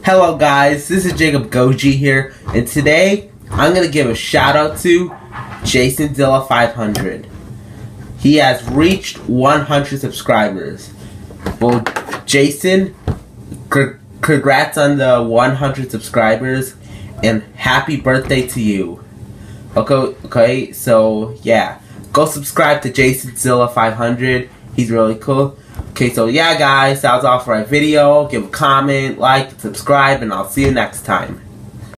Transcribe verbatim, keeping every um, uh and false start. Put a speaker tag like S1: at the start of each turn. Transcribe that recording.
S1: Hello guys, this is Jacob Goji here, and today I'm going to give a shout out to Jasonzilla five hundred. He has reached one hundred subscribers. Well, Jason, congrats on the one hundred subscribers, and happy birthday to you. Okay, okay, so yeah, go subscribe to Jasonzilla five hundred. He's really cool. Okay, so yeah guys, that was all for our video. Give a comment, like, subscribe, and I'll see you next time.